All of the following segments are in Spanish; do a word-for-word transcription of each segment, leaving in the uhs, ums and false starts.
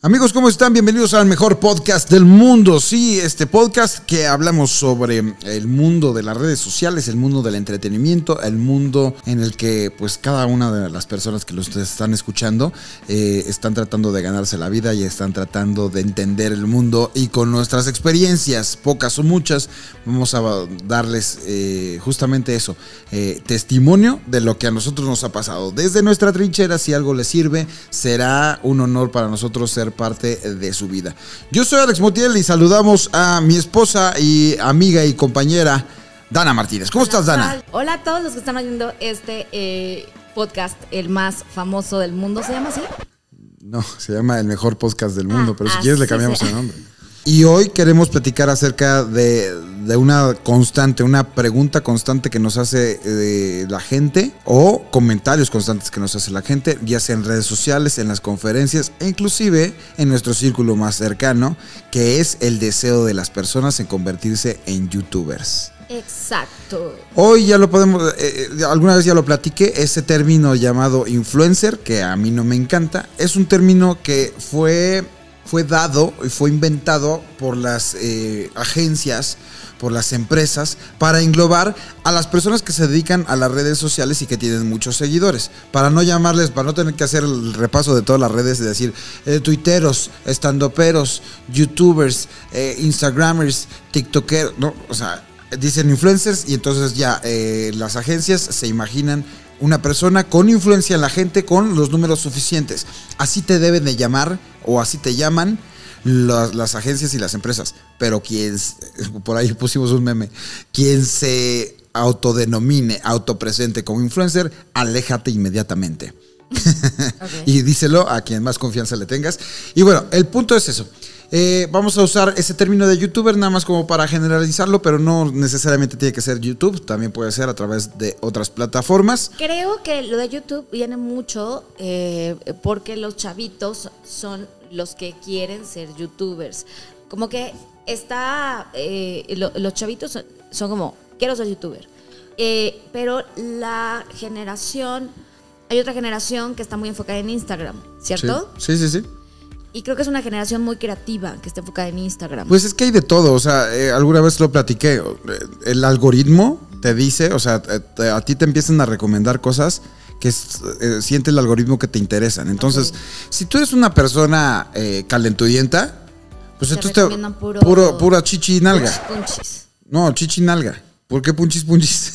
Amigos, ¿cómo están? Bienvenidos al mejor podcast del mundo. Sí, este podcast que hablamos sobre el mundo de las redes sociales, el mundo del entretenimiento, el mundo en el que pues cada una de las personas que los están escuchando eh, están tratando de ganarse la vida y están tratando de entender el mundo, y con nuestras experiencias, pocas o muchas, vamos a darles eh, justamente eso, eh, testimonio de lo que a nosotros nos ha pasado. Desde nuestra trinchera, si algo les sirve, será un honor para nosotros ser parte de su vida. Yo soy Alex Montiel y saludamos a mi esposa y amiga y compañera Dana Martínez. ¿Cómo estás, Dana? Hola a todos los que están oyendo este eh, podcast, el más famoso del mundo. ¿Se llama así? No, se llama el mejor podcast del mundo, ah, pero si quieres le cambiamos sea. el nombre. Y hoy queremos platicar acerca de, de una constante, una pregunta constante que nos hace eh, la gente, o comentarios constantes que nos hace la gente, ya sea en redes sociales, en las conferencias e inclusive en nuestro círculo más cercano, que es el deseo de las personas en convertirse en youtubers. Exacto. Hoy ya lo podemos, eh, alguna vez ya lo platiqué, ese término llamado influencer, que a mí no me encanta, es un término que fue... fue dado y fue inventado por las eh, agencias, por las empresas, para englobar a las personas que se dedican a las redes sociales y que tienen muchos seguidores. Para no llamarles, para no tener que hacer el repaso de todas las redes y decir eh, tuiteros, estandoperos, youtubers, eh, instagramers, tiktokeros, no, o sea, dicen influencers y entonces ya eh, las agencias se imaginan una persona con influencia en la gente, con los números suficientes. Así te deben de llamar, o así te llaman las, las agencias y las empresas. Pero quien, por ahí pusimos un meme, quien se autodenomine, autopresente como influencer, aléjate inmediatamente. Okay. Y díselo a quien más confianza le tengas. Y bueno, el punto es eso. Eh, vamos a usar ese término de youtuber nada más como para generalizarlo, pero no necesariamente tiene que ser YouTube, también puede ser a través de otras plataformas. Creo que lo de YouTube viene mucho eh, porque los chavitos son los que quieren ser youtubers. Como que está, eh, lo, los chavitos son, son como, quiero ser youtuber. Eh, pero la generación, hay otra generación que está muy enfocada en Instagram, ¿cierto? Sí, sí, sí. sí. Y creo que es una generación muy creativa que está enfocada en Instagram. Pues es que hay de todo, o sea, eh, alguna vez lo platiqué, el algoritmo te dice, o sea, te, a ti te empiezan a recomendar cosas que eh, siente el algoritmo que te interesan. Entonces, okay. si tú eres una persona eh, calentudienta, pues te entonces te puro, puro, pura chichi y nalga. Punchis. No, chichi y nalga. ¿Por qué punchis punchis?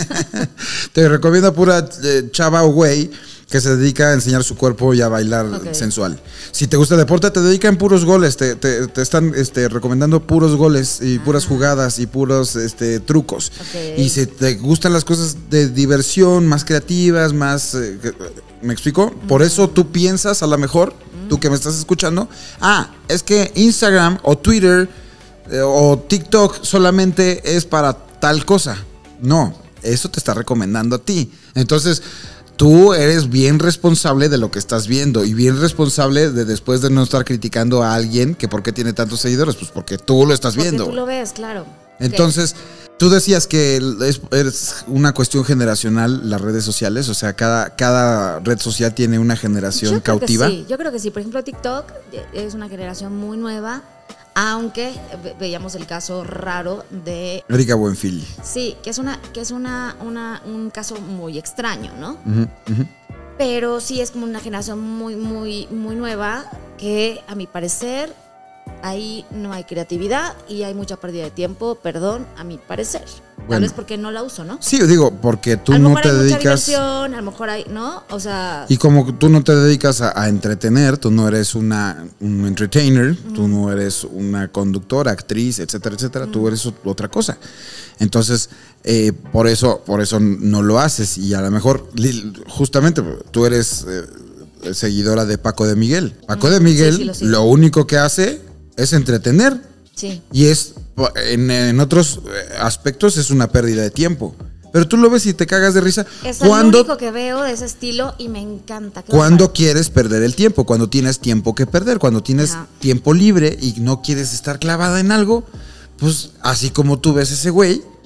Te recomienda pura eh, chava o güey que se dedica a enseñar su cuerpo y a bailar okay. sensual. Si te gusta el deporte, te dedican puros goles, te, te, te están este, recomendando puros goles y ah. puras jugadas y puros este, trucos. Okay. Y si te gustan las cosas de diversión, más creativas, más... Eh, ¿me explico? Mm. Por eso tú piensas, a lo mejor, mm. tú que me estás escuchando, ah, es que Instagram o Twitter eh, o TikTok solamente es para tal cosa. No, eso te está recomendando a ti. Entonces... tú eres bien responsable de lo que estás viendo y bien responsable de después de no estar criticando a alguien que por qué tiene tantos seguidores, pues porque tú lo estás porque viendo. Tú lo ves, claro. Entonces, okay. tú decías que es, es una cuestión generacional las redes sociales, o sea, cada, cada red social tiene una generación yo creo cautiva. Que sí, yo creo que sí. Por ejemplo, TikTok es una generación muy nueva. Aunque veíamos el caso raro de Erika Buenfil. Sí, que es una que es una, una un caso muy extraño, ¿no? Uh-huh, uh-huh. Pero sí es como una generación muy muy muy nueva que a mi parecer ahí no hay creatividad y hay mucha pérdida de tiempo, perdón, a mi parecer. Bueno, tal vez porque no la uso, ¿no? Sí, digo, porque tú no te dedicas... A lo mejor hay mucha diversión, a lo mejor hay, ¿no? O sea... Y como tú no te dedicas a, a entretener, tú no eres una un entertainer, uh-huh. tú no eres una conductora, actriz, etcétera, etcétera, uh-huh. tú eres otra cosa. Entonces, eh, por eso por eso no lo haces. Y a lo mejor, justamente, tú eres eh, seguidora de Paco de Miguel. Paco uh-huh. de Miguel, sí, sí, lo, lo único que hace es entretener. Sí. Y es en, en otros aspectos es una pérdida de tiempo. Pero tú lo ves y te cagas de risa. Es lo único que veo de ese estilo y me encanta. Cuando padre. Quieres perder el tiempo, cuando tienes tiempo que perder, cuando tienes Ajá. tiempo libre y no quieres estar clavada en algo, pues así como tú ves ese güey,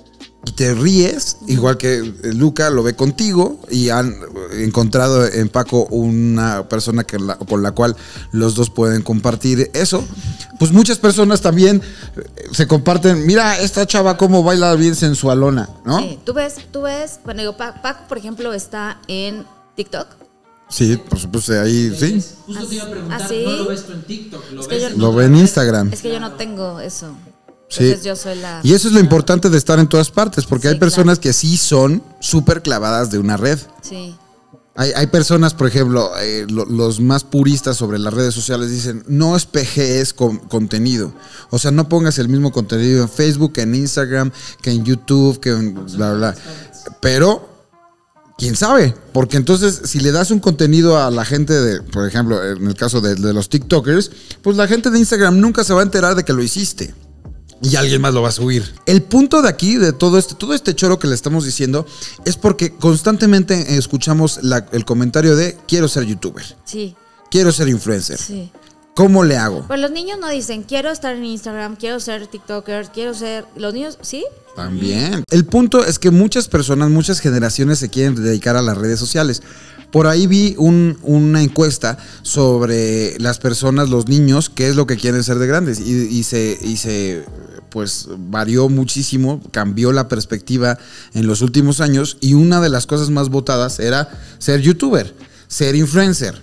y te ríes, igual que Luca lo ve contigo y han encontrado en Paco una persona que la, con la cual los dos pueden compartir eso. Pues muchas personas también se comparten, mira esta chava cómo baila bien sensualona, ¿no? Sí, tú ves, tú ves, bueno, digo, Paco, por ejemplo, está en TikTok. Sí, por supuesto, ahí sí. Justo te iba a preguntar, ¿Ah, sí? no lo ves tú en TikTok, lo Es ves que yo- en Lo otra ve en red. Instagram. Es que yo no tengo eso. Sí. Entonces yo soy la... Y eso es lo importante de estar en todas partes, porque Sí, hay personas claro. que sí son súper clavadas de una red. Sí. Hay, hay personas, por ejemplo, eh, lo- los más puristas sobre las redes sociales dicen, no espejees con contenido. O sea, no pongas el mismo contenido en Facebook, que en Instagram, que en YouTube, que en bla, bla. Pero, quién sabe, porque entonces si le das un contenido a la gente de, por ejemplo, en el caso de, de los TikTokers, pues la gente de Instagram nunca se va a enterar de que lo hiciste. Y alguien más lo va a subir. El punto de aquí, de todo este, todo este choro que le estamos diciendo, es porque constantemente escuchamos la- el comentario de quiero ser youtuber, Sí, quiero ser influencer. sí. ¿Cómo le hago? Pues los niños no dicen, quiero estar en Instagram, quiero ser TikToker, quiero ser... Los niños, ¿sí? También. El punto es que muchas personas, muchas generaciones se quieren dedicar a las redes sociales. Por ahí vi un- una encuesta sobre las personas, los niños, qué es lo que quieren ser de grandes. Y, y se, y se, pues, varió muchísimo, cambió la perspectiva en los últimos años. Y una de las cosas más votadas era ser youtuber, ser influencer.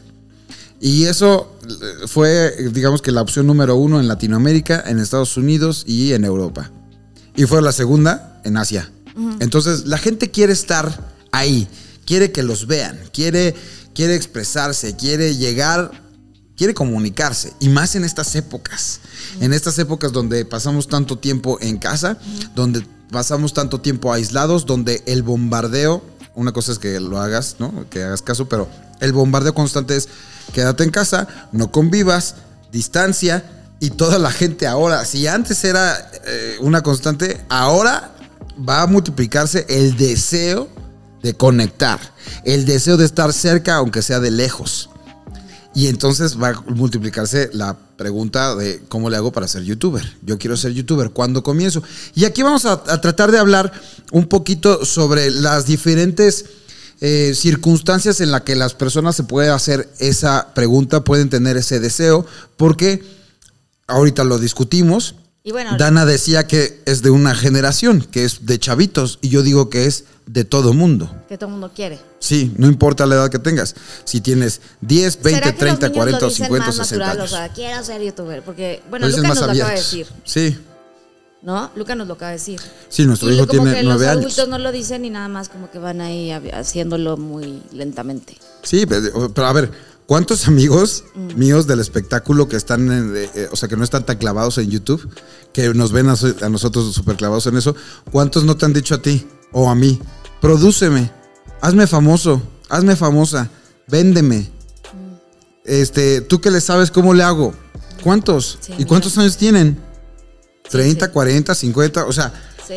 Y eso fue, digamos que la opción número uno en Latinoamérica, en Estados Unidos y en Europa. Y fue la segunda en Asia. Uh-huh. Entonces, la gente quiere estar ahí, quiere que los vean, quiere, quiere expresarse, quiere llegar, quiere comunicarse. Y más en estas épocas. Uh-huh. En estas épocas donde pasamos tanto tiempo en casa, uh-huh. donde pasamos tanto tiempo aislados, donde el bombardeo, una cosa es que lo hagas, ¿no? Que hagas caso, pero el bombardeo constante es quédate en casa, no convivas, distancia. Y toda la gente ahora, si antes era eh, una constante, ahora va a multiplicarse el deseo de conectar, el deseo de estar cerca, aunque sea de lejos. Y entonces va a multiplicarse la pregunta de cómo le hago para ser youtuber. Yo quiero ser youtuber, ¿cuándo comienzo? Y aquí vamos a, a tratar de hablar un poquito sobre las diferentes eh, circunstancias en las que las personas se pueden hacer esa pregunta, pueden tener ese deseo, porque ahorita lo discutimos. Y bueno, Dana decía que es de una generación, que es de chavitos, y yo digo que es de todo mundo. que todo el mundo quiere. Sí, no importa la edad que tengas. Si tienes diez, veinte, ¿Será que treinta, los niños cuarenta lo o dicen cincuenta o más sesenta natural? años. O sea, quiero ser youtuber. Porque, bueno, Lo dicen Luca más nos lo acaba de abiertos. decir. Sí, ¿No? Luca nos lo acaba de decir. sí, nuestro Y hijo como tiene que nueve los años. adultos no lo dicen y nada más como que van ahí haciéndolo muy lentamente. Sí, pero, pero a ver, ¿cuántos amigos mm. míos del espectáculo que están, en, eh, o sea, que no están tan clavados en YouTube, que nos ven a, a nosotros súper clavados en eso, cuántos no te han dicho a ti o a mí, prodúceme, hazme famoso, hazme famosa, véndeme? Mm. Este, ¿tú qué le sabes cómo le hago? ¿Cuántos? Sí, ¿y cuántos mira. años tienen? treinta, sí, sí. cuarenta, cincuenta, o sea, sí.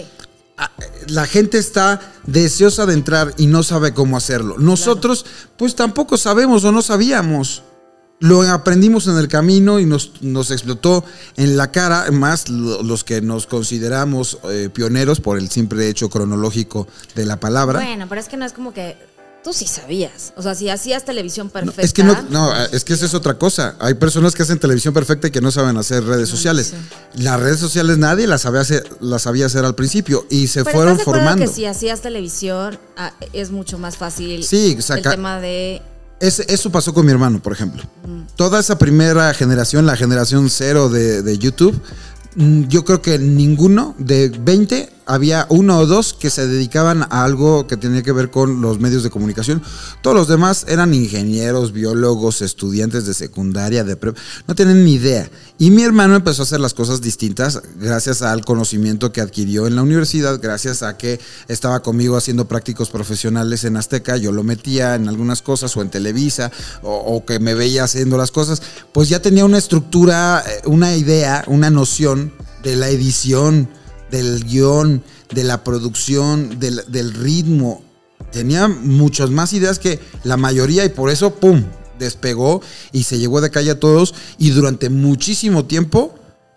La gente está deseosa de entrar y no sabe cómo hacerlo. Nosotros, claro. pues tampoco sabemos o no sabíamos. Lo aprendimos en el camino y nos, nos explotó en la cara, más los que nos consideramos eh, pioneros por el simple hecho cronológico de la palabra. Bueno, pero es que no es como que... Tú sí sabías. O sea, si hacías televisión perfecta. No, es que no, no, es que esa es otra cosa. Hay personas que hacen televisión perfecta y que no saben hacer redes sociales. Sí. Las redes sociales nadie las sabía hacer, las sabía hacer al principio y se Pero fueron ¿estás de formando. Que si hacías televisión es mucho más fácil. Sí, saca, el tema de. Es, eso pasó con mi hermano, por ejemplo. Mm. Toda esa primera generación, la generación cero de, de YouTube, yo creo que ninguno de veinte había uno o dos que se dedicaban a algo que tenía que ver con los medios de comunicación. Todos los demás eran ingenieros, biólogos, estudiantes de secundaria, de prepa, no tenían ni idea. Y mi hermano empezó a hacer las cosas distintas gracias al conocimiento que adquirió en la universidad, gracias a que estaba conmigo haciendo prácticos profesionales en Azteca, yo lo metía en algunas cosas o en Televisa, o, o que me veía haciendo las cosas, pues ya tenía una estructura, una idea, una noción de la edición, del guión, de la producción, del, del ritmo. Tenía muchas más ideas que la mayoría y por eso, ¡pum!, despegó y se llevó de calle a todos y durante muchísimo tiempo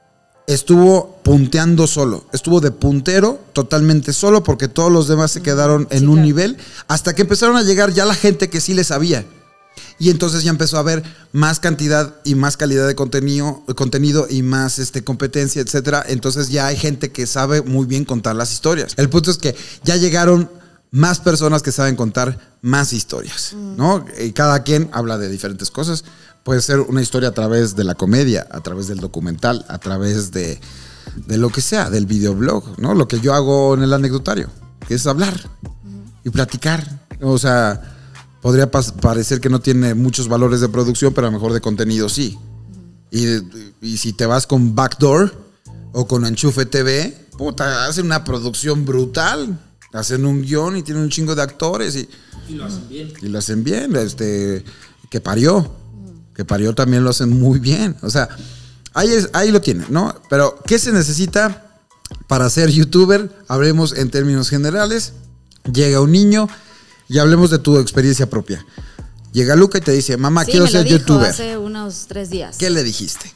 estuvo punteando solo, estuvo de puntero totalmente solo porque todos los demás se quedaron en Sí, un claro. nivel hasta que empezaron a llegar ya la gente que sí le sabía. Y entonces ya empezó a haber más cantidad y más calidad de contenido, contenido y más este, competencia, etcétera. Entonces ya hay gente que sabe muy bien contar las historias. El punto es que ya llegaron más personas que saben contar más historias, ¿no? Y cada quien habla de diferentes cosas. Puede ser una historia a través de la comedia, a través del documental, a través de, de lo que sea, del videoblog, ¿no? Lo que yo hago en el anecdotario, que es hablar y platicar. O sea, podría pas- parecer que no tiene muchos valores de producción, pero a lo mejor de contenido sí. Y, y si te vas con Backdoor o con Enchufe T V, puta, hacen una producción brutal. Hacen un guión y tienen un chingo de actores y, Y lo hacen bien. y lo hacen bien. Este, que parió. Que parió también lo hacen muy bien. O sea, ahí, es, ahí lo tienen, ¿no? Pero, ¿qué se necesita para ser youtuber? Hablemos en términos generales. Llega un niño y hablemos de tu experiencia propia. Llega Luca y te dice, mamá, Sí, quiero me lo ser dijo youtuber. hace unos tres días. ¿Qué le dijiste?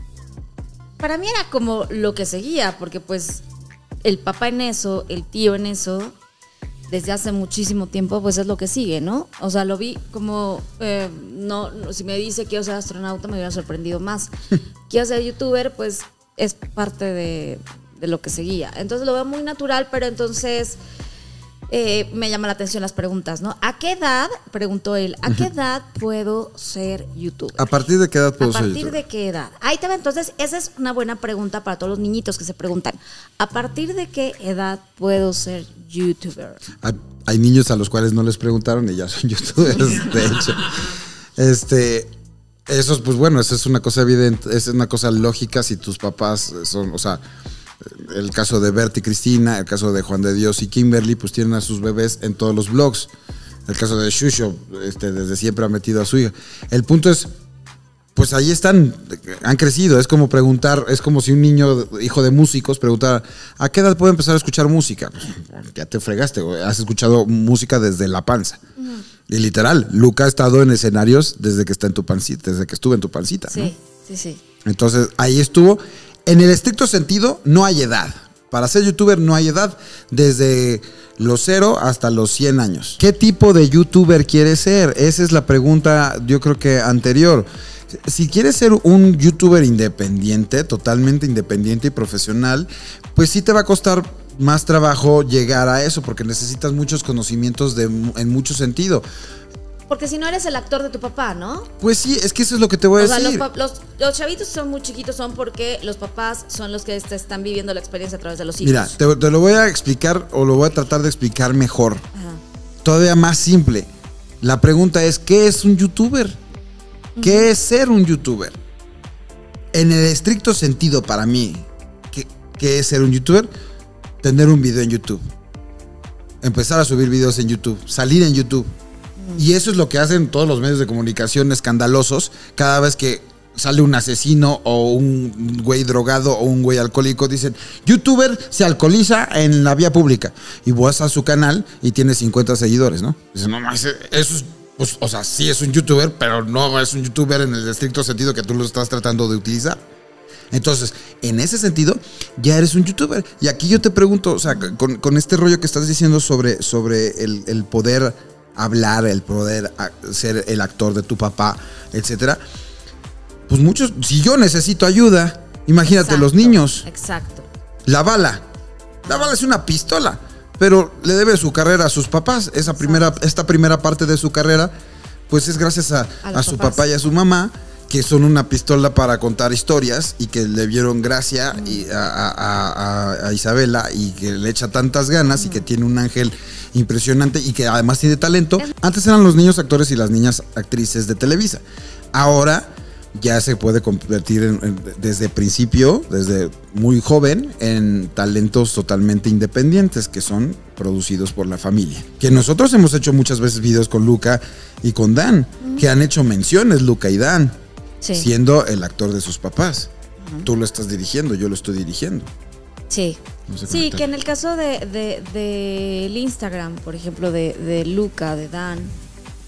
Para mí era como lo que seguía, porque pues el papá en eso, el tío en eso, desde hace muchísimo tiempo, pues es lo que sigue, ¿no? O sea, lo vi como, eh, no, no, si me dice quiero ser astronauta me hubiera sorprendido más. Quiero ser youtuber, pues es parte de, de lo que seguía. Entonces lo veo muy natural, pero entonces eh, me llama la atención las preguntas, ¿no? ¿A qué edad, preguntó él, a qué edad puedo ser youtuber? ¿A partir de qué edad puedo ¿A ser partir youtuber? de qué edad? Ahí te va, entonces, esa es una buena pregunta para todos los niñitos que se preguntan. ¿A partir de qué edad puedo ser youtuber? Hay, hay niños a los cuales no les preguntaron y ya son youtubers, de hecho. Este, eso es, pues bueno, eso es una cosa evidente, es una cosa lógica si tus papás son, o sea, el caso de Bert y Cristina, el caso de Juan de Dios y Kimberly, pues tienen a sus bebés en todos los blogs. El caso de Shusho, este, desde siempre ha metido a su hija. El punto es, pues ahí están, han crecido. Es como preguntar, es como si un niño, hijo de músicos, preguntara, ¿a qué edad puedo empezar a escuchar música? Pues, ya te fregaste, güey. Has escuchado música desde la panza. Uh-huh. Y literal, Luca ha estado en escenarios desde que está en tu pancita, desde que estuvo en tu pancita. Sí, ¿no? sí, sí. Entonces, ahí estuvo. En el estricto sentido, no hay edad. Para ser youtuber no hay edad, desde los cero hasta los cien años. ¿Qué tipo de youtuber quieres ser? Esa es la pregunta, yo creo que anterior. Si quieres ser un youtuber independiente, totalmente independiente y profesional, pues sí te va a costar más trabajo llegar a eso, porque necesitas muchos conocimientos de, en mucho sentido. Porque si no eres el actor de tu papá, ¿no? Pues sí, es que eso es lo que te voy a o sea, decir. Los, los, los chavitos son muy chiquitos, son porque los papás son los que están viviendo la experiencia a través de los hijos. Mira, te, te lo voy a explicar o lo voy a tratar de explicar mejor. Ajá. Todavía más simple. La pregunta es, ¿qué es un youtuber? ¿Qué uh-huh. es ser un youtuber? En el estricto sentido para mí, ¿qué, qué es ser un youtuber? Tener un video en YouTube. Empezar a subir videos en YouTube. Salir en YouTube. Y eso es lo que hacen todos los medios de comunicación escandalosos cada vez que sale un asesino o un güey drogado o un güey alcohólico. Dicen, youtuber se alcoholiza en la vía pública. Y vas a su canal y tiene cincuenta seguidores, ¿no? Dicen, no, no, eso es, pues, o sea, sí es un youtuber, pero no es un youtuber en el estricto sentido que tú lo estás tratando de utilizar. Entonces, en ese sentido, ya eres un youtuber. Y aquí yo te pregunto, o sea, con, con este rollo que estás diciendo sobre, sobre el, el poder hablar, el poder ser el actor de tu papá, etcétera. Pues muchos, si yo necesito ayuda, imagínate exacto, los niños. Exacto. La bala. La bala es una pistola, pero le debe su carrera a sus papás. Esa primera, esta primera parte de su carrera, pues es gracias a, a, a su papás. papá y a su mamá, que son una pistola para contar historias y que le vieron gracia mm. y a, a, a, a Isabela y que le echa tantas ganas mm. y que tiene un ángel impresionante y que además tiene talento. Antes eran los niños actores y las niñas actrices de Televisa. Ahora ya se puede convertir en, en, desde principio, desde muy joven, en talentos totalmente independientes que son producidos por la familia. Que nosotros hemos hecho muchas veces videos con Luca y con Dan, mm. que han hecho menciones Luca y Dan, sí. siendo el actor de sus papás. Uh-huh. Tú lo estás dirigiendo, yo lo estoy dirigiendo. Sí. No sé sí, que en el caso de, de, de el Instagram, por ejemplo, de, de Luca, de Dan,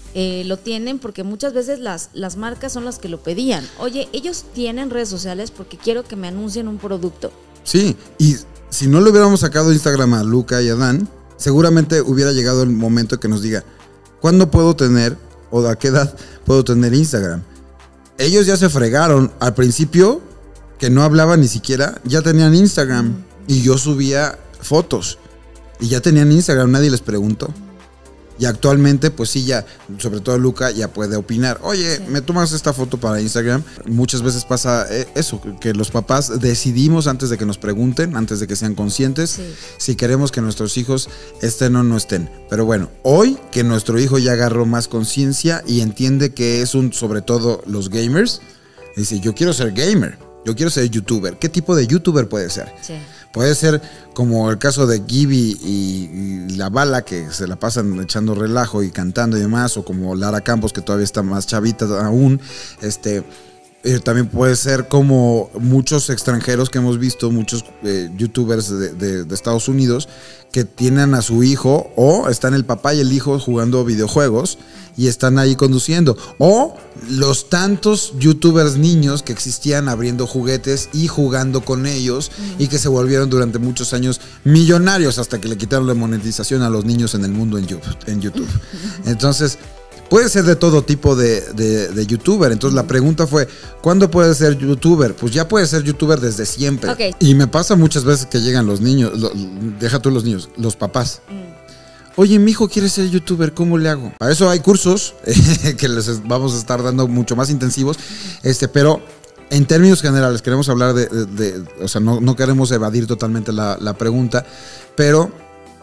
eh, lo tienen porque muchas veces las, las marcas son las que lo pedían. Oye, ellos tienen redes sociales porque quiero que me anuncien un producto. Sí, y si no le hubiéramos sacado Instagram a Luca y a Dan, seguramente hubiera llegado el momento que nos diga, ¿cuándo puedo tener o a qué edad puedo tener Instagram? Ellos ya se fregaron. Al principio, que no hablaban ni siquiera, ya tenían Instagram. Mm. Y yo subía fotos. Y ya tenían Instagram, nadie les preguntó. Y actualmente, pues sí, ya, sobre todo Luca, ya puede opinar. Oye, sí. ¿me tomas esta foto para Instagram? Muchas veces pasa eso, que los papás decidimos antes de que nos pregunten, antes de que sean conscientes, sí. si queremos que nuestros hijos estén o no estén. Pero bueno, hoy que nuestro hijo ya agarró más conciencia y entiende que es un, sobre todo los gamers, dice, yo quiero ser gamer, yo quiero ser youtuber. ¿Qué tipo de youtuber puede ser? Sí. Puede ser como el caso de Gibby y, y la Bala, que se la pasan echando relajo y cantando y demás, o como Lara Campos, que todavía está más chavita aún. Este, eh, también puede ser como muchos extranjeros que hemos visto, muchos eh, youtubers de, de, de Estados Unidos, que tienen a su hijo, o están el papá y el hijo jugando videojuegos y están ahí conduciendo, o los tantos youtubers niños que existían abriendo juguetes y jugando con ellos, uh-huh. y que se volvieron durante muchos años millonarios hasta que le quitaron la monetización a los niños en el mundo en YouTube. En YouTube. Entonces, puede ser de todo tipo de, de, de youtuber. Entonces, uh-huh. la pregunta fue, ¿cuándo puedes ser youtuber? Pues ya puedes ser youtuber desde siempre. Okay. Y me pasa muchas veces que llegan los niños, lo, deja tú los niños, los papás. Uh-huh. Oye, mi hijo quiere ser youtuber, ¿cómo le hago? Para eso hay cursos eh, que les vamos a estar dando mucho más intensivos, este, pero en términos generales queremos hablar de, de, de o sea, no, no queremos evadir totalmente la, la pregunta, pero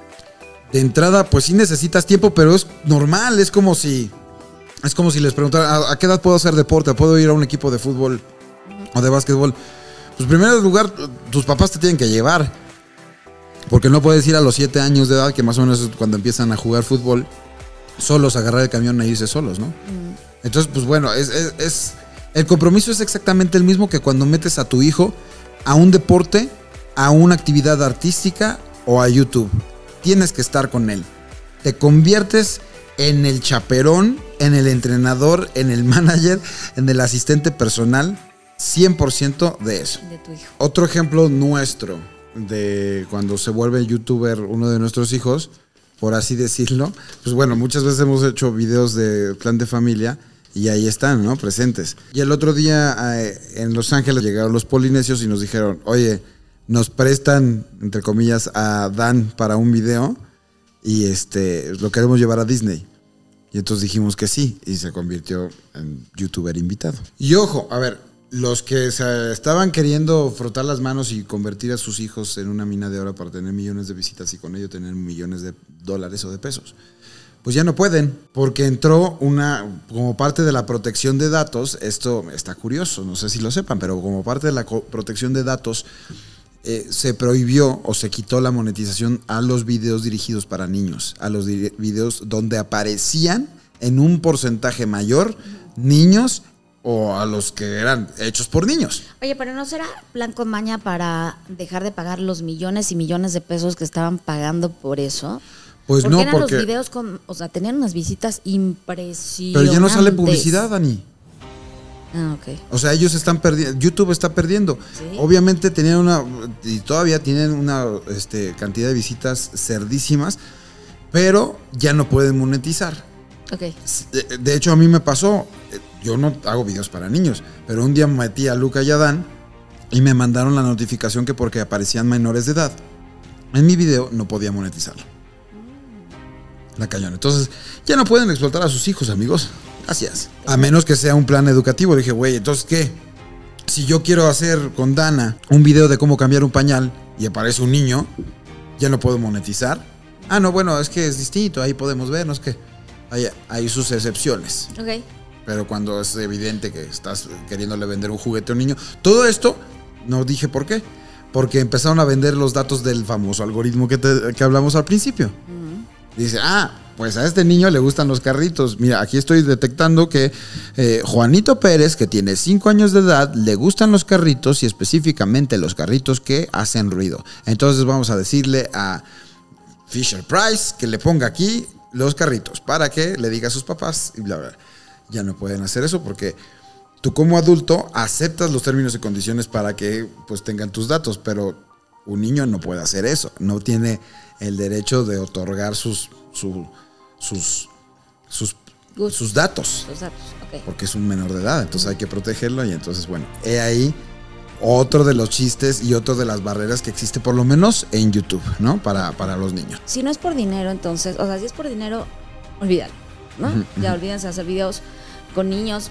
de entrada, pues sí necesitas tiempo, pero es normal, es como si, es como si les preguntara, ¿a, a qué edad puedo hacer deporte? ¿Puedo ir a un equipo de fútbol o de básquetbol? Pues en primer lugar, tus papás te tienen que llevar. Porque no puedes ir a los siete años de edad, que más o menos es cuando empiezan a jugar fútbol, solos, agarrar el camión e irse solos, ¿no? Mm. Entonces, pues bueno, es, es, es el compromiso es exactamente el mismo que cuando metes a tu hijo a un deporte, a una actividad artística o a YouTube. Tienes que estar con él. Te conviertes en el chaperón, en el entrenador, en el manager, en el asistente personal, cien por ciento de eso. De tu hijo. Otro ejemplo nuestro de cuando se vuelve youtuber uno de nuestros hijos, por así decirlo, pues bueno, muchas veces hemos hecho videos de plan de familia y ahí están, ¿no? Presentes. Y el otro día eh, en Los Ángeles llegaron los polinesios y nos dijeron, oye, nos prestan, entre comillas, a Dan para un video y este lo queremos llevar a Disney. Y entonces dijimos que sí y se convirtió en youtuber invitado. Y ojo, a ver, los que se estaban queriendo frotar las manos y convertir a sus hijos en una mina de oro para tener millones de visitas y con ello tener millones de dólares o de pesos, pues ya no pueden, porque entró una, como parte de la protección de datos, esto está curioso, no sé si lo sepan, pero como parte de la protección de datos, eh, se prohibió o se quitó la monetización a los videos dirigidos para niños, a los di- videos donde aparecían en un porcentaje mayor niños o a los que eran hechos por niños. Oye, pero ¿no será plan con maña para dejar de pagar los millones y millones de pesos que estaban pagando por eso? Pues porque no, eran porque... los videos con, o sea, tenían unas visitas impresionantes. Pero ya no sale publicidad, Dani. Ah, ok. O sea, ellos están perdiendo, YouTube está perdiendo. ¿Sí? Obviamente tenían una, y todavía tienen una este, cantidad de visitas cerdísimas, pero ya no pueden monetizar. Ok. De, de hecho, a mí me pasó, yo no hago videos para niños, pero un día metí a Luca y a Dan y me mandaron la notificación que porque aparecían menores de edad, en mi video no podía monetizarlo. La cañón. Entonces, ya no pueden explotar a sus hijos, amigos. Gracias. A menos que sea un plan educativo. Le dije, güey, entonces, ¿qué? Si yo quiero hacer con Dana un video de cómo cambiar un pañal y aparece un niño, ¿ya no puedo monetizar? Ah, no, bueno, es que es distinto. Ahí podemos ver, no es que hay, hay sus excepciones. Ok. Pero cuando es evidente que estás queriéndole vender un juguete a un niño. Todo esto, no dije por qué. Porque empezaron a vender los datos del famoso algoritmo que, te, que hablamos al principio. Uh-huh. Dice, ah, pues a este niño le gustan los carritos. Mira, aquí estoy detectando que eh, Juanito Pérez, que tiene cinco años de edad, le gustan los carritos y específicamente los carritos que hacen ruido. Entonces vamos a decirle a Fisher Price que le ponga aquí los carritos para que le diga a sus papás y bla, bla. Ya no pueden hacer eso porque tú como adulto aceptas los términos y condiciones para que pues tengan tus datos, pero un niño no puede hacer eso. No tiene el derecho de otorgar sus, su, sus, sus, sus datos. Sus datos, ok. Porque es un menor de edad, entonces hay que protegerlo y entonces, bueno, he ahí otro de los chistes y otro de las barreras que existe, por lo menos en YouTube, ¿no? Para, para los niños. Si no es por dinero, entonces, o sea, si es por dinero, olvídalo, ¿no? Uh-huh, ya uh-huh. olvídense de hacer videos con niños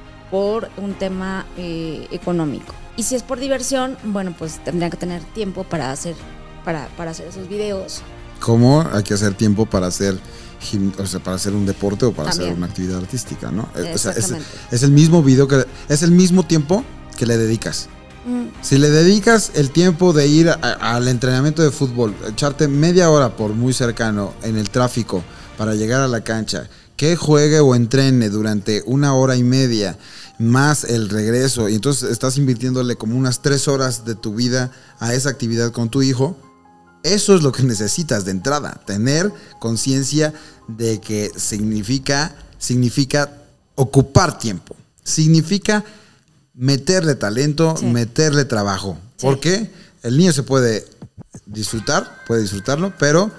por un tema eh, económico. Y si es por diversión, bueno, pues tendrían que tener tiempo para hacer, para, para hacer esos videos. ¿Cómo hay que hacer tiempo para hacer, o sea, para hacer un deporte o para También. hacer una actividad artística, ¿no? O sea, es, Exactamente. es el mismo video que es el mismo tiempo que le dedicas. Mm. Si le dedicas el tiempo de ir a, a, al entrenamiento de fútbol, echarte media hora por muy cercano en el tráfico para llegar a la cancha, que juegue o entrene durante una hora y media más el regreso, y entonces estás invirtiéndole como unas tres horas de tu vida a esa actividad con tu hijo, eso es lo que necesitas de entrada, tener conciencia de que significa, significa ocupar tiempo, significa meterle talento, sí. meterle trabajo, sí. porque el niño se puede disfrutar, puede disfrutarlo, pero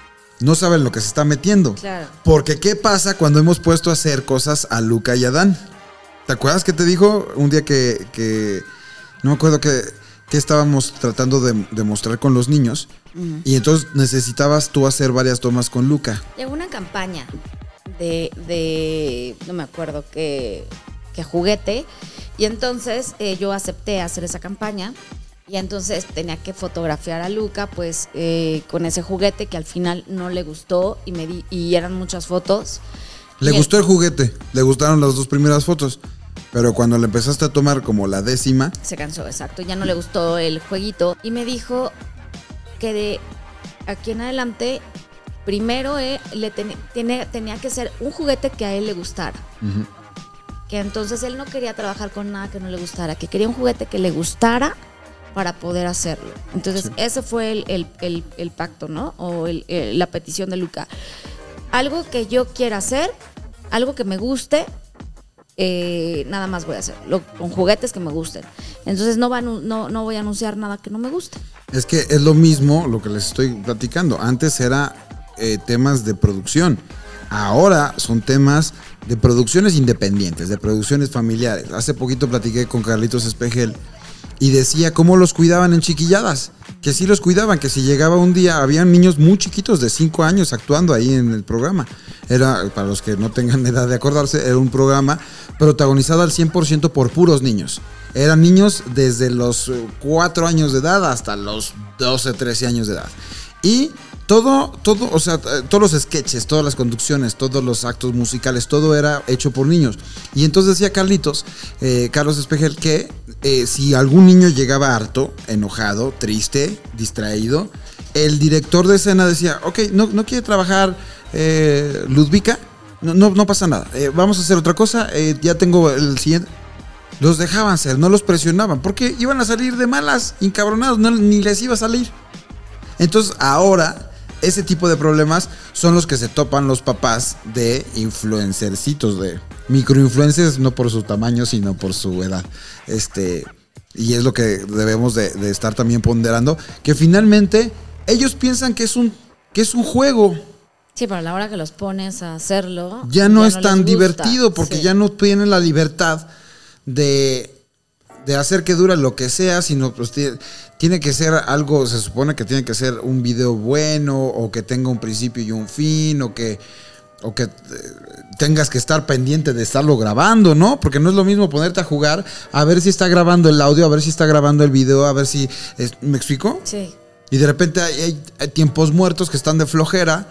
no saben lo que se está metiendo. Claro. Porque ¿qué pasa cuando hemos puesto a hacer cosas a Luca y a Dan? ¿Te acuerdas que te dijo un día que, que no me acuerdo que, que estábamos tratando de, de mostrar con los niños? Uh-huh. Y entonces necesitabas tú hacer varias tomas con Luca. Llegó una campaña de, de no me acuerdo qué, qué juguete, y entonces eh, yo acepté hacer esa campaña. Y entonces tenía que fotografiar a Luca pues eh, con ese juguete que al final no le gustó y me di, y eran muchas fotos. Le gustó el juguete, le gustaron las dos primeras fotos, pero cuando le empezaste a tomar como la décima... Se cansó, exacto, ya no le gustó el jueguito y me dijo que de aquí en adelante primero eh, le ten, tiene, tenía que ser un juguete que a él le gustara. Uh-huh. Que entonces él no quería trabajar con nada que no le gustara, que quería un juguete que le gustara para poder hacerlo. Entonces, sí. ese fue el, el, el, el pacto, ¿no? O el, el, la petición de Luca. Algo que yo quiera hacer, algo que me guste, eh, nada más voy a hacer. Lo, con juguetes que me gusten. Entonces, no, va, no, no voy a anunciar nada que no me guste. Es que es lo mismo lo que les estoy platicando. Antes era eh, temas de producción. Ahora son temas de producciones independientes, de producciones familiares. Hace poquito platiqué con Carlitos Espejel y decía cómo los cuidaban en chiquilladas, que sí los cuidaban, que si llegaba un día, habían niños muy chiquitos de cinco años actuando ahí en el programa. Era, para los que no tengan edad de acordarse, era un programa protagonizado al cien por ciento por puros niños. Eran niños desde los cuatro años de edad hasta los doce, trece años de edad. Y todo, todo, o sea, todos los sketches, todas las conducciones, todos los actos musicales, todo era hecho por niños. Y entonces decía Carlitos, eh, Carlos Espejel, que eh, si algún niño llegaba harto, enojado, triste, distraído, el director de escena decía, ok, ¿no, no quiere trabajar eh, Ludvika? No, no, no pasa nada, eh, vamos a hacer otra cosa, eh, ya tengo el siguiente. Los dejaban ser, no los presionaban, porque iban a salir de malas, encabronados, no, ni les iba a salir. Entonces ahora ese tipo de problemas son los que se topan los papás de influencercitos, de microinfluencers, no por su tamaño, sino por su edad. Este, y es lo que debemos de, de estar también ponderando, que finalmente ellos piensan que es un, que es un juego. Sí, pero a la hora que los pones a hacerlo, ya no ya es no tan divertido, porque sí. ya no tienen la libertad de... de hacer que dure lo que sea, sino pues tiene, tiene que ser algo, se supone que tiene que ser un video bueno, o que tenga un principio y un fin, o que, o que tengas que estar pendiente de estarlo grabando, ¿no? Porque no es lo mismo ponerte a jugar, a ver si está grabando el audio, a ver si está grabando el video, a ver si... Es, ¿me explico? Sí. Y de repente hay, hay, hay tiempos muertos que están de flojera,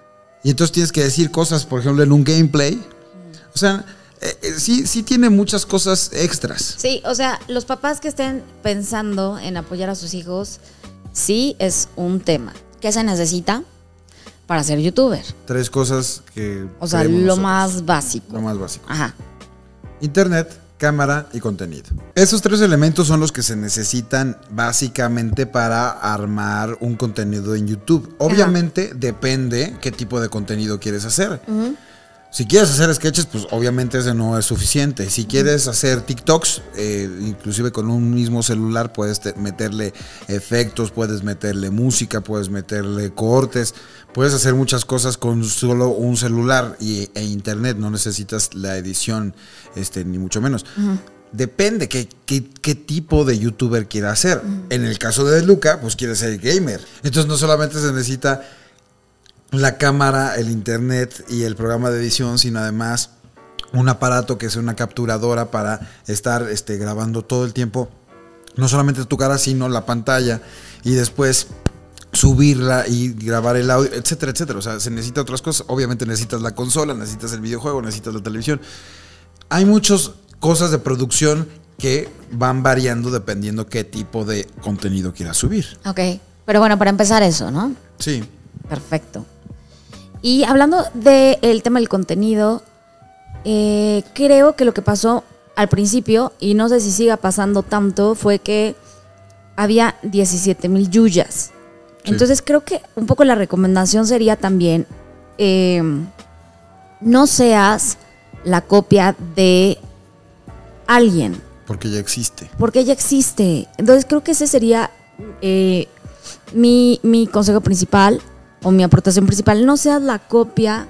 y entonces tienes que decir cosas, por ejemplo, en un gameplay. O sea... Eh, sí, sí tiene muchas cosas extras. Sí, o sea, los papás que estén pensando en apoyar a sus hijos, sí es un tema. ¿Qué se necesita para ser youtuber? Tres cosas que... O sea, lo nosotros. más básico. Lo más básico. Ajá. Internet, cámara y contenido. Esos tres elementos son los que se necesitan básicamente para armar un contenido en YouTube. Obviamente Ajá. depende qué tipo de contenido quieres hacer. Uh-huh. Si quieres hacer sketches, pues obviamente ese no es suficiente. Si quieres hacer TikToks, eh, inclusive con un mismo celular puedes te- meterle efectos, puedes meterle música, puedes meterle cortes, puedes hacer muchas cosas con solo un celular y, e internet. No necesitas la edición, este, ni mucho menos. Uh-huh. Depende qué, qué, qué tipo de youtuber quiera hacer. Uh-huh. En el caso de Luca, pues quiere ser gamer. Entonces no solamente se necesita la cámara, el internet y el programa de edición, sino además un aparato que sea una capturadora para estar este, grabando todo el tiempo, no solamente tu cara, sino la pantalla, y después subirla y grabar el audio, etcétera, etcétera. O sea, se necesita otras cosas. Obviamente necesitas la consola, necesitas el videojuego, necesitas la televisión. Hay muchas cosas de producción que van variando dependiendo qué tipo de contenido quieras subir. Ok, pero bueno, para empezar eso, ¿no? Sí. Perfecto. Y hablando del tema del contenido, eh, creo que lo que pasó al principio, y no sé si siga pasando tanto, fue que había diecisiete mil yuyas. Sí. Entonces creo que un poco la recomendación sería también, eh, no seas la copia de alguien. Porque ya existe. Porque ya existe. Entonces creo que ese sería eh, mi, mi consejo principal. O mi aportación principal, no seas la copia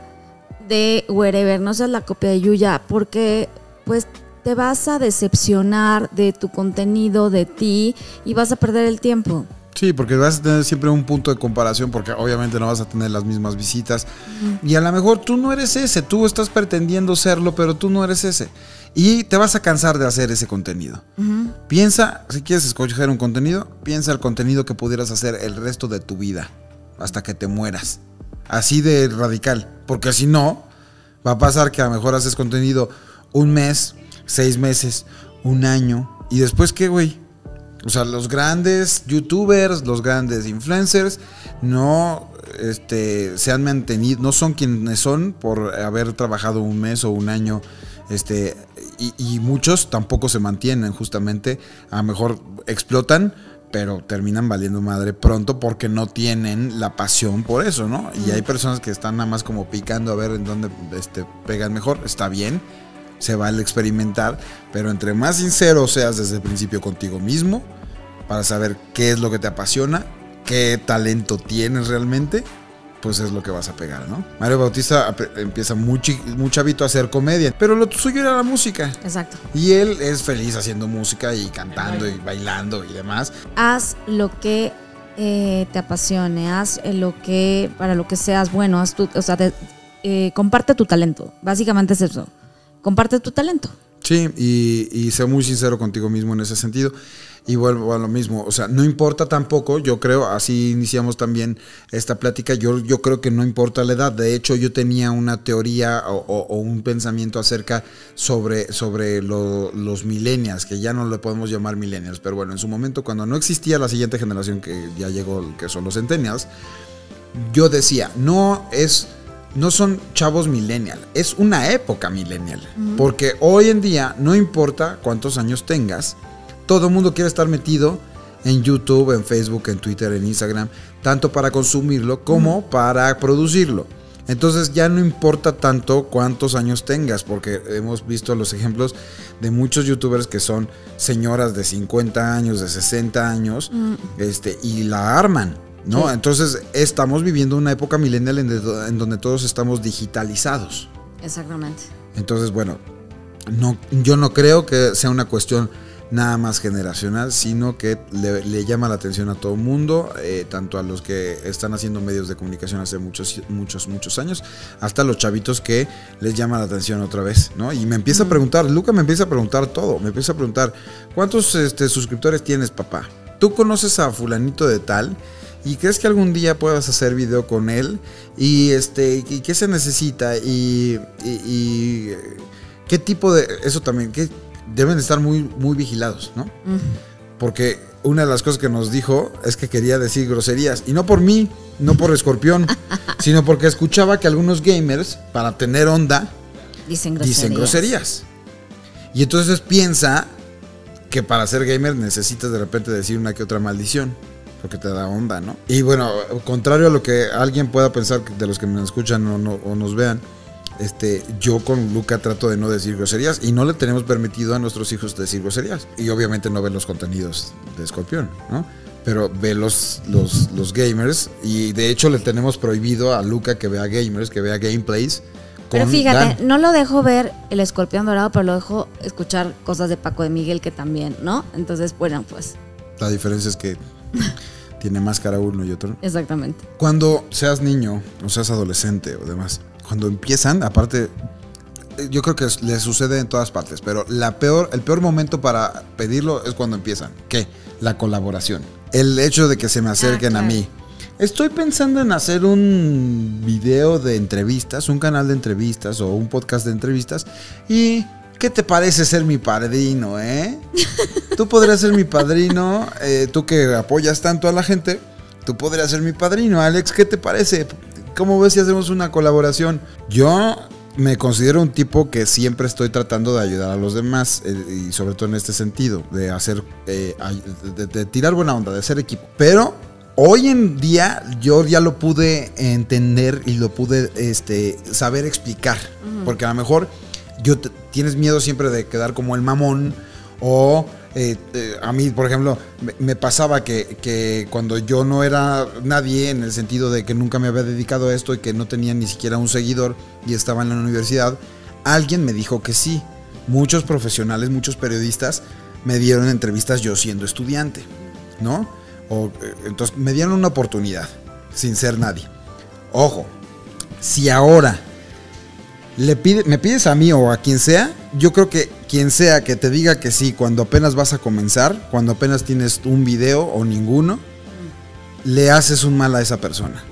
de wherever, no seas la copia de Yuya, porque pues te vas a decepcionar de tu contenido, de ti, y vas a perder el tiempo. Sí, porque vas a tener siempre un punto de comparación, porque obviamente no vas a tener las mismas visitas. Uh-huh. Y a lo mejor tú no eres ese, tú estás pretendiendo serlo, pero tú no eres ese. Y te vas a cansar de hacer ese contenido. Uh-huh. Piensa, si quieres escoger un contenido, piensa el contenido que pudieras hacer el resto de tu vida. Hasta que te mueras. Así de radical. Porque si no, va a pasar que a lo mejor haces contenido un mes, seis meses, un año. ¿Y después qué, güey? O sea, los grandes youtubers, los grandes influencers, no este, se han mantenido, no son quienes son por haber trabajado un mes o un año. Este, y, y muchos tampoco se mantienen, justamente. A lo mejor explotan, pero terminan valiendo madre pronto porque no tienen la pasión por eso, ¿no? Y hay personas que están nada más como picando a ver en dónde este, pegan mejor. Está bien, se vale experimentar, pero entre más sincero seas desde el principio contigo mismo, para saber qué es lo que te apasiona, qué talento tienes realmente, pues es lo que vas a pegar, ¿no? Mario Bautista empieza muy, muy chavito a hacer comedia, pero lo suyo era la música. Exacto. Y él es feliz haciendo música y cantando y bailando y demás. Haz lo que eh, te apasione, haz lo que, para lo que seas bueno, haz tu, o sea, te, eh, comparte tu talento. Básicamente es eso, comparte tu talento. Sí, y, y sé muy sincero contigo mismo en ese sentido. Y vuelvo a lo mismo, o sea, no importa tampoco, yo creo, así iniciamos también esta plática, yo, yo creo que no importa la edad. De hecho, yo tenía una teoría o, o, o un pensamiento acerca sobre, sobre lo, los millennials, que ya no le podemos llamar millennials, pero bueno, en su momento, cuando no existía la siguiente generación que ya llegó, que son los centennials, yo decía, no es... no son chavos millennial, es una época millennial. Uh-huh. Porque hoy en día, no importa cuántos años tengas, todo el mundo quiere estar metido en YouTube, en Facebook, en Twitter, en Instagram, tanto para consumirlo como uh-huh. para producirlo. Entonces ya no importa tanto cuántos años tengas, porque hemos visto los ejemplos de muchos youtubers que son señoras de cincuenta años, de sesenta años, uh-huh. este, y la arman, ¿no? Sí. Entonces estamos viviendo una época millennial en, de, en donde todos estamos digitalizados. Exactamente. Entonces, bueno, no, yo no creo que sea una cuestión nada más generacional, sino que le, le llama la atención a todo el mundo, eh, tanto a los que están haciendo medios de comunicación hace muchos, muchos, muchos años, hasta a los chavitos que les llama la atención otra vez, ¿no? Y me empieza mm. a preguntar, Luca me empieza a preguntar todo, me empieza a preguntar, ¿cuántos este, suscriptores tienes, papá? ¿Tú conoces a fulanito de tal? ¿Y crees que algún día puedas hacer video con él? ¿Y este y qué se necesita? ¿Y, y, y qué tipo de...? Eso también, ¿qué? Deben de estar muy, muy vigilados, ¿no? Uh-huh. Porque una de las cosas que nos dijo es que quería decir groserías. Y no por mí, no por Escorpión, sino porque escuchaba que algunos gamers, para tener onda, dicen groserías. dicen groserías. Y entonces piensa que para ser gamer necesitas de repente decir una que otra maldición, porque te da onda, ¿no? Y bueno, contrario a lo que alguien pueda pensar de los que me escuchan o, no, o nos vean, este, yo con Luca trato de no decir groserías y no le tenemos permitido a nuestros hijos decir groserías. Y obviamente no ven los contenidos de Escorpión, ¿no? Pero ve los, los, los gamers, y de hecho le tenemos prohibido a Luca que vea gamers, que vea gameplays. Pero fíjate, Dan. no lo dejo ver el Escorpión Dorado, pero lo dejo escuchar cosas de Paco de Miguel, que también, ¿no? Entonces, bueno, pues. La diferencia es que tiene máscara uno y otro. Exactamente. Cuando seas niño o seas adolescente o demás, cuando empiezan, aparte, yo creo que les sucede en todas partes, pero la peor, el peor momento para pedirlo es cuando empiezan. ¿Qué? La colaboración. El hecho de que se me acerquen ah, claro. a mí. Estoy pensando en hacer un video de entrevistas, un canal de entrevistas o un podcast de entrevistas. ¿Y qué te parece ser mi padrino, eh? Tú podrías ser mi padrino, eh, tú que apoyas tanto a la gente, tú podrías ser mi padrino. Alex, ¿qué te parece? ¿Cómo ves si hacemos una colaboración? Yo me considero un tipo que siempre estoy tratando de ayudar a los demás, eh, y sobre todo en este sentido, de hacer, eh, de, de tirar buena onda, de ser equipo. Pero hoy en día yo ya lo pude entender y lo pude este, saber explicar. Uh-huh. Porque a lo mejor yo te, tienes miedo siempre de quedar como el mamón o... Eh, eh, a mí, por ejemplo, me, me pasaba que, que cuando yo no era nadie, en el sentido de que nunca me había dedicado a esto y que no tenía ni siquiera un seguidor y estaba en la universidad, alguien me dijo que sí. Muchos profesionales, muchos periodistas me dieron entrevistas yo siendo estudiante, ¿no? O, eh, entonces me dieron una oportunidad sin ser nadie. Ojo, si ahora le pide, me pides a mí o a quien sea, yo creo que quien sea que te diga que sí cuando apenas vas a comenzar, cuando apenas tienes un video o ninguno, le haces un mal a esa persona.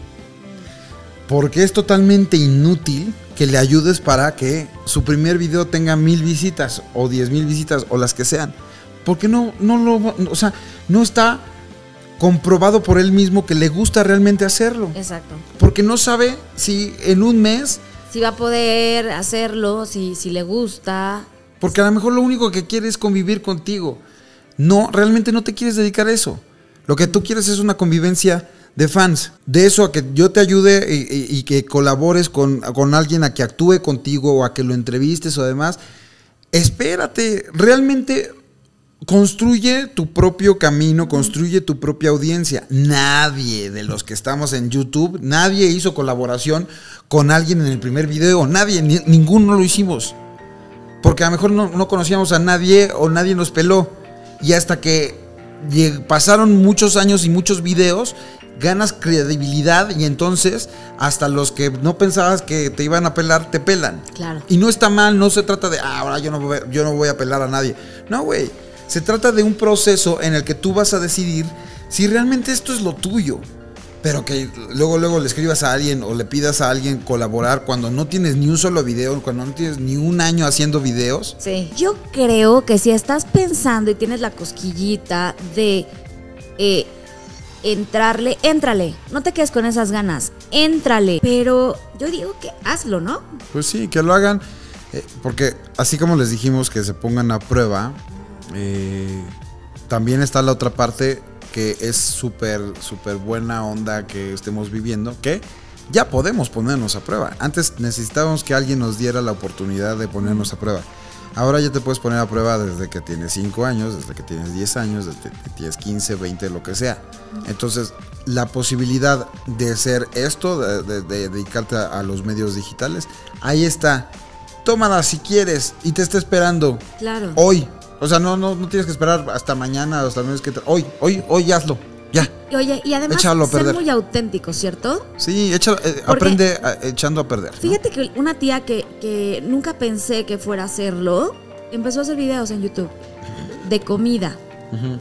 Porque es totalmente inútil que le ayudes para que su primer video tenga mil visitas o diez mil visitas o las que sean. Porque no, no lo, o sea, no está comprobado por él mismo que le gusta realmente hacerlo. Exacto. Porque no sabe si en un mes si va a poder hacerlo, si, si le gusta. Porque a lo mejor lo único que quiere es convivir contigo. No, realmente no te quieres dedicar a eso. Lo que tú quieres es una convivencia de fans. De eso a que yo te ayude y, y, y que colabores con, con alguien a que actúe contigo o a que lo entrevistes o demás. Espérate, realmente construye tu propio camino, construye tu propia audiencia. Nadie de los que estamos en YouTube, nadie hizo colaboración con alguien en el primer video. Nadie, ni, ninguno lo hicimos. Porque a lo mejor no, no conocíamos a nadie o nadie nos peló. Y hasta que lleg- pasaron muchos años y muchos videos, ganas credibilidad y entonces hasta los que no pensabas que te iban a pelar, te pelan. Claro. Y no está mal, no se trata de, ah, ahora yo no voy, yo no voy a pelar a nadie. No, güey. Se trata de un proceso en el que tú vas a decidir si realmente esto es lo tuyo. Pero que luego, luego le escribas a alguien o le pidas a alguien colaborar cuando no tienes ni un solo video, cuando no tienes ni un año haciendo videos. Sí. Yo creo que si estás pensando y tienes la cosquillita de eh, entrarle, éntrale. No te quedes con esas ganas, éntrale. Pero yo digo que hazlo, ¿no? Pues sí, que lo hagan. Eh, porque así como les dijimos que se pongan a prueba, eh, también está la otra parte que es súper, súper buena onda que estemos viviendo, que ya podemos ponernos a prueba. Antes necesitábamos que alguien nos diera la oportunidad de ponernos a prueba. Ahora ya te puedes poner a prueba desde que tienes cinco años, desde que tienes diez años, desde que tienes quince, veinte, lo que sea. Entonces, la posibilidad de hacer esto, de, de, de dedicarte a, a los medios digitales, ahí está. Tómala si quieres y te está esperando. Claro. Hoy. O sea, no, no, no tienes que esperar hasta mañana o hasta el mes que... Tra- hoy, hoy, hoy hazlo. Ya. Oye, y además Échalo a ser perder. muy auténtico, ¿cierto? Sí, échalo, eh, aprende a, echando a perder, ¿no? Fíjate que una tía que, que nunca pensé que fuera a hacerlo, empezó a hacer videos en YouTube de comida. Uh-huh.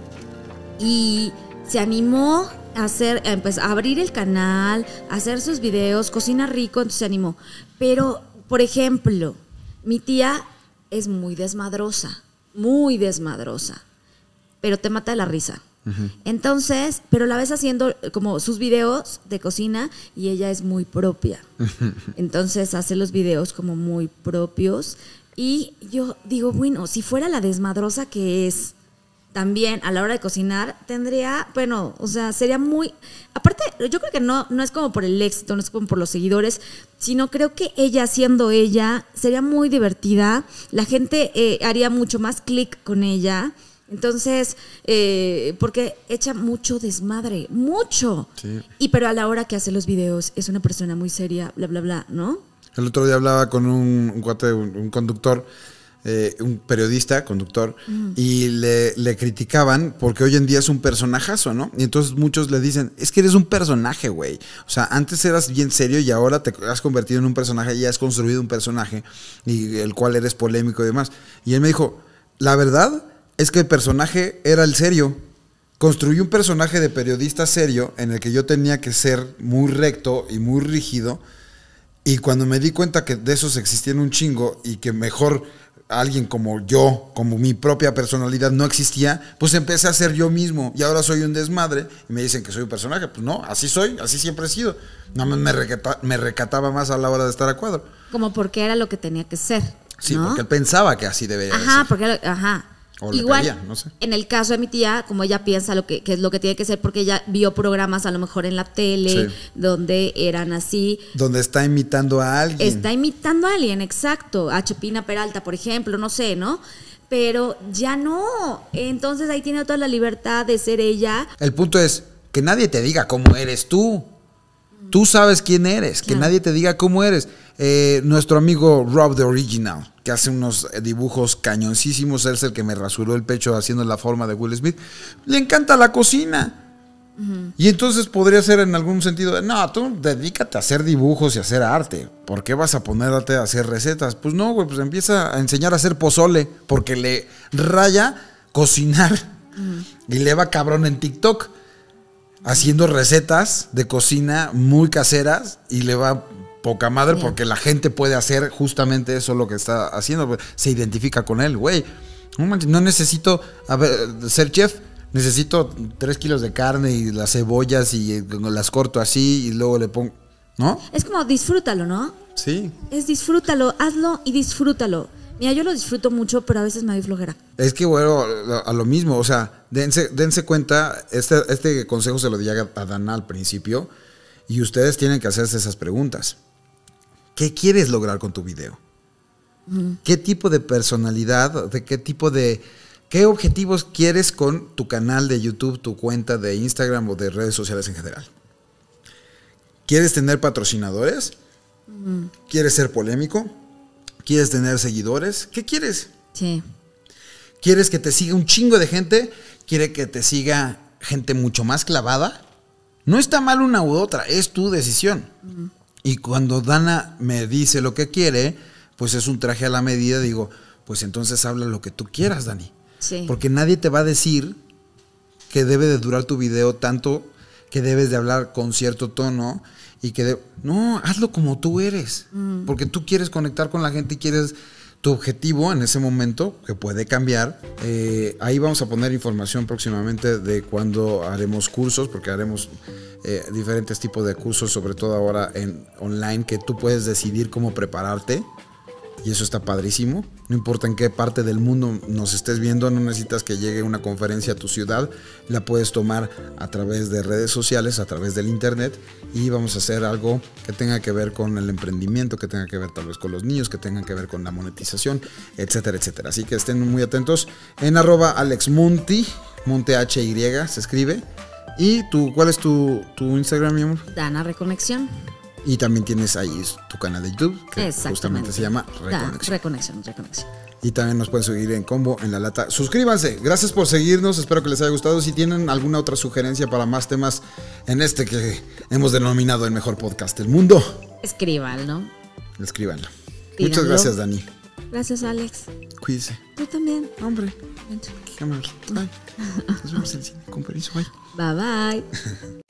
Y se animó a hacer, a empezar a abrir el canal, a hacer sus videos, cocina rico, entonces se animó. Pero, por ejemplo, mi tía es muy desmadrosa, muy desmadrosa, pero te mata de la risa. Uh-huh. Entonces, pero la ves haciendo como sus videos de cocina y ella es muy propia. Entonces hace los videos como muy propios Y yo digo, bueno, si fuera la desmadrosa que es, también a la hora de cocinar, tendría, bueno, o sea, sería muy... Aparte, yo creo que no, no es como por el éxito, no es como por los seguidores, sino creo que ella, siendo ella, sería muy divertida. La gente eh, haría mucho más clic con ella. Entonces, eh, porque echa mucho desmadre, mucho. Sí. Y pero a la hora que hace los videos es una persona muy seria, bla, bla, bla, ¿no? El otro día hablaba con un, un cuate, un, un conductor, eh, un periodista, conductor, uh-huh. y le, le criticaban porque hoy en día es un personajazo, ¿no? Y entonces muchos le dicen, es que eres un personaje, güey. O sea, antes eras bien serio y ahora te has convertido en un personaje y has construido un personaje y el cual eres polémico y demás. Y él me dijo, la verdad es que el personaje era el serio. Construí un personaje de periodista serio en el que yo tenía que ser muy recto y muy rígido. Y cuando me di cuenta que de esos existían un chingo y que mejor alguien como yo, como mi propia personalidad no existía, pues empecé a ser yo mismo y ahora soy un desmadre y me dicen que soy un personaje. Pues no, así soy, así siempre he sido. Nada más me, recata, me recataba más a la hora de estar a cuadro. Como porque era lo que tenía que ser, Sí, ¿no? porque él pensaba que así debería Ajá, ser. porque, ajá. O le Igual, creía, no sé. En el caso de mi tía, como ella piensa lo que, que es lo que tiene que ser, porque ella vio programas a lo mejor en la tele, Sí. donde eran así. Donde está imitando a alguien. Está imitando a alguien, exacto. A Chepina Peralta, por ejemplo, no sé, ¿no? Pero ya no. Entonces ahí tiene toda la libertad de ser ella. El punto es que nadie te diga cómo eres tú. Tú sabes quién eres, que Claro. nadie te diga cómo eres. Eh, nuestro amigo Rob the Original, que hace unos dibujos cañoncísimos, él es el que me rasuró el pecho haciendo la forma de Will Smith, le encanta la cocina. Uh-huh. Y entonces podría ser en algún sentido, no, tú dedícate a hacer dibujos y a hacer arte. ¿Por qué vas a ponerte a hacer recetas? Pues no, güey, pues empieza a enseñar a hacer pozole, porque le raya cocinar. Uh-huh. Y le va cabrón en TikTok, haciendo recetas de cocina muy caseras y le va poca madre. Bien. Porque la gente puede hacer justamente eso lo que está haciendo, se identifica con él, güey. No, no necesito a ver, ser chef, necesito tres kilos de carne y las cebollas y las corto así y luego le pongo, ¿no? Es como disfrútalo, ¿no? Sí. Es disfrútalo, hazlo y disfrútalo. Mira, yo lo disfruto mucho, pero a veces me doy flojera. Es que, bueno, a lo mismo, o sea, dense, dense cuenta, este, este consejo se lo di a Dana al principio, y ustedes tienen que hacerse esas preguntas. ¿Qué quieres lograr con tu video? Uh-huh. ¿Qué tipo de personalidad, de qué tipo de, qué objetivos quieres con tu canal de YouTube, tu cuenta de Instagram o de redes sociales en general? ¿Quieres tener patrocinadores? Uh-huh. ¿Quieres ser polémico? ¿Quieres tener seguidores? ¿Qué quieres? Sí. ¿Quieres que te siga un chingo de gente? ¿Quiere que te siga gente mucho más clavada? No está mal una u otra, es tu decisión. Uh-huh. Y cuando Dana me dice lo que quiere, pues es un traje a la medida, digo, pues entonces habla lo que tú quieras, Dani. Sí. Porque nadie te va a decir que debe de durar tu video tanto, que debes de hablar con cierto tono y que de, no, hazlo como tú eres, mm. porque tú quieres conectar con la gente y quieres tu objetivo en ese momento, que puede cambiar. Eh, ahí vamos a poner información próximamente de cuándo haremos cursos, porque haremos eh, diferentes tipos de cursos, sobre todo ahora en online, que tú puedes decidir cómo prepararte. Y eso está padrísimo. No importa en qué parte del mundo nos estés viendo, no necesitas que llegue una conferencia a tu ciudad. La puedes tomar a través de redes sociales, a través del internet. Y vamos a hacer algo que tenga que ver con el emprendimiento, que tenga que ver tal vez con los niños, que tenga que ver con la monetización, etcétera, etcétera. Así que estén muy atentos en arroba alexmonti, Monte H Y se escribe. ¿Y tú, cuál es tu, tu Instagram, mi amor? Dana Reconexión. Y también tienes ahí tu canal de YouTube, que justamente se llama Reconexión. Da, Reconexión, Reconexión. Y también nos pueden seguir en Combo en la Lata. Suscríbanse, gracias por seguirnos, espero que les haya gustado. Si tienen alguna otra sugerencia para más temas en este que hemos denominado el mejor podcast del mundo, escríbanlo. Escríbanlo. Díganlo. Muchas gracias, Dani. Gracias, Alex. Cuídese. Tú también. Hombre. Qué amable. Bye. Nos vemos en el cine. Con permiso. Bye. Bye, bye.